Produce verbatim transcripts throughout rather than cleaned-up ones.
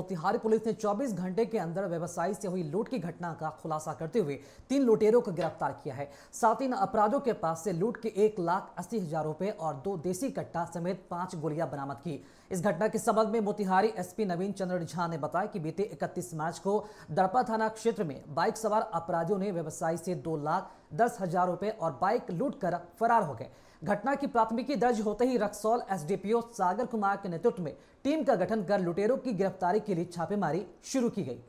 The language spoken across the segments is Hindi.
मोतिहारी पुलिस ने चौबीस घंटे के अंदर व्यवसायी से हुई लूट की घटना का खुलासा करते हुए तीन लुटेरों को गिरफ्तार किया है। साथ ही इन अपराधियों के पास से लूट के एक लाख अस्सी हजार रुपए और दो देसी कट्टा समेत पांच गोलियां बरामद की। इस घटना के संबंध में मोतिहारी एसपी नवीन चंद्र झा ने बताया कि बीते इकतीस मार्च को दड़पा थाना क्षेत्र में बाइक सवार अपराधियों ने व्यवसायी से दो लाख दस हजार रुपए और बाइक लूट कर फरार हो गए। घटना की प्राथमिकी दर्ज होते ही रक्सौल एसडीपीओ सागर कुमार के नेतृत्व में टीम का गठन कर लुटेरों की गिरफ्तारी के लिए छापेमारी शुरू की गई।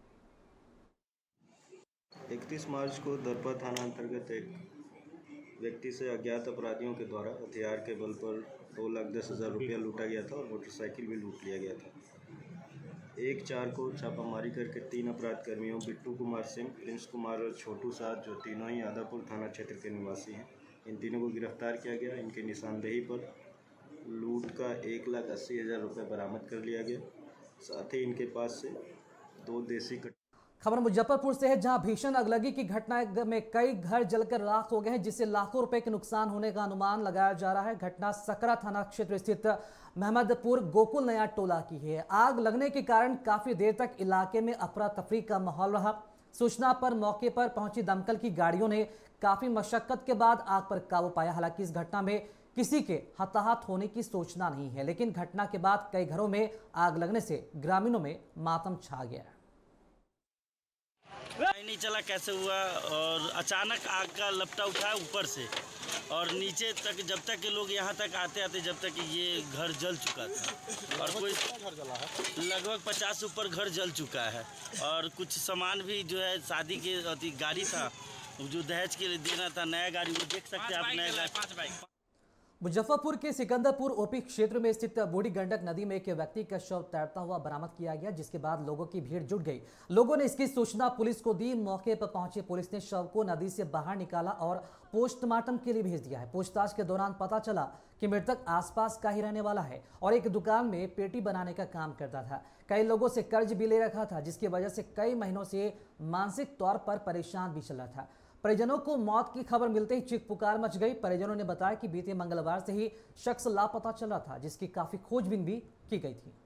इकतीस मार्च को दरपा थाना अंतर्गत एक व्यक्ति से अज्ञात अपराधियों के द्वारा हथियार के बल पर दो लाख दस हज़ार रुपया लूटा गया था और मोटरसाइकिल भी लूट लिया गया था। एक चार को छापामारी करके तीन अपराध कर्मियों बिट्टू कुमार सिंह, प्रिंस कुमार और छोटू साथ, जो तीनों ही आदापुर थाना क्षेत्र के निवासी हैं, इन तीनों को गिरफ्तार किया गया। इनकी निशानदेही पर लूट का एक लाख अस्सी हज़ार रुपये बरामद कर लिया गया। साथ ही इनके पास से दो देसी कट खबर मुजफ्फरपुर से है, जहां भीषण अगलगी की घटना में कई घर जलकर राख हो गए हैं, जिससे लाखों रुपए के नुकसान होने का अनुमान लगाया जा रहा है। घटना सकरा थाना क्षेत्र स्थित महमदपुर गोकुल नया टोला की है। आग लगने के कारण काफी देर तक इलाके में अफरा तफरी का माहौल रहा। सूचना पर मौके पर पहुंची दमकल की गाड़ियों ने काफी मशक्कत के बाद आग पर काबू पाया। हालांकि इस घटना में किसी के हताहत होने की सूचना नहीं है, लेकिन घटना के बाद कई घरों में आग लगने से ग्रामीणों में मातम छा गया। नहीं चला कैसे हुआ, और अचानक आग का लपटा उठा ऊपर से और नीचे तक, जब तक के लोग यहाँ तक आते आते जब तक ये घर जल चुका था। और कोई घर जला है, लगभग पचास ऊपर घर जल चुका है। और कुछ सामान भी जो है शादी के गाड़ी था जो दहेज के लिए देना था, नया गाड़ी, वो देख सकते हैं आप, नया गाड़ी। मुजफ्फरपुर के सिकंदरपुर ओपी क्षेत्र में स्थित बूढ़ी गंडक नदी में एक व्यक्ति का शव तैरता हुआ बरामद किया गया, जिसके बाद लोगों की भीड़ जुट गई। लोगों ने इसकी सूचना पुलिस को दी। मौके पर पहुंची पुलिस ने शव को नदी से बाहर निकाला और पोस्टमार्टम के लिए भेज दिया है। पूछताछ के दौरान पता चला कि मृतक आसपास का ही रहने वाला है और एक दुकान में पेटी बनाने का काम करता था। कई लोगों से कर्ज भी ले रखा था, जिसकी वजह से कई महीनों से मानसिक तौर पर परेशान भी चल रहा था। परिजनों को मौत की खबर मिलते ही चीख पुकार मच गई। परिजनों ने बताया कि बीते मंगलवार से ही शख्स लापता चल रहा था, जिसकी काफी खोजबीन भी की गई थी।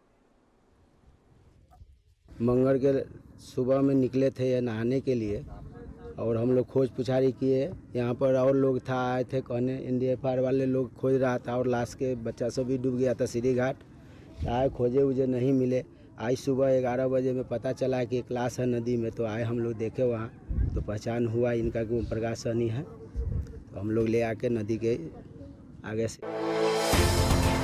मंगल के सुबह में निकले थे ये नहाने के लिए और हम लोग खोज पुछारी किए। यहाँ पर और लोग था, आए थे कहने, इंडिया फायर वाले लोग खोज रहा था और लाश के बच्चा सब भी डूब गया था सीढ़ी घाट। आए खोजे उजे नहीं मिले। आज सुबह ग्यारह बजे में पता चला कि एक लाश है नदी में, तो आए हम लोग देखे वहाँ, तो पहचान हुआ इनका कि ओम प्रकाश सहनी है। तो हम लोग ले आके नदी के आगे से